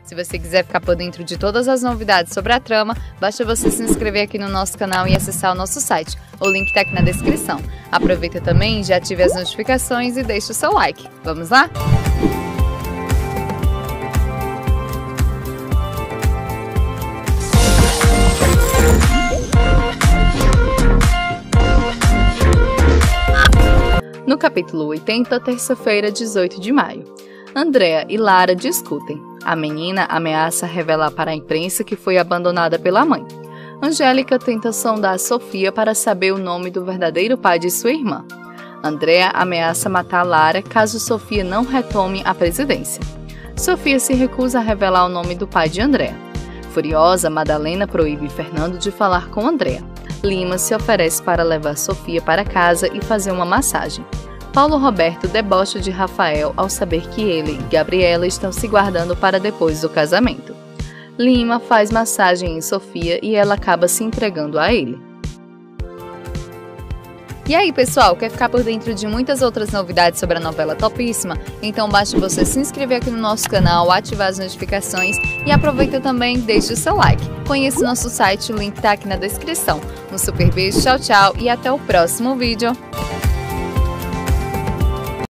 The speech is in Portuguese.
Se você quiser ficar por dentro de todas as novidades sobre a trama, basta você se inscrever aqui no nosso canal e acessar o nosso site. O link está aqui na descrição. Aproveita também, já ative as notificações e deixe o seu like. Vamos lá? No capítulo 80, terça-feira, 18 de maio. Andrea e Lara discutem. A menina ameaça revelar para a imprensa que foi abandonada pela mãe. Angélica tenta sondar Sofia para saber o nome do verdadeiro pai de sua irmã. Andrea ameaça matar Lara caso Sofia não retome a presidência. Sofia se recusa a revelar o nome do pai de Andrea. Furiosa, Madalena proíbe Fernando de falar com Andrea. Lima se oferece para levar Sofia para casa e fazer uma massagem. Paulo Roberto debocha de Rafael ao saber que ele e Gabriela estão se guardando para depois do casamento. Lima faz massagem em Sofia e ela acaba se entregando a ele. E aí, pessoal, quer ficar por dentro de muitas outras novidades sobre a novela Topíssima? Então basta você se inscrever aqui no nosso canal, ativar as notificações e aproveita também, deixe o seu like. Conheça o nosso site, o link tá aqui na descrição. Um super beijo, tchau, tchau e até o próximo vídeo!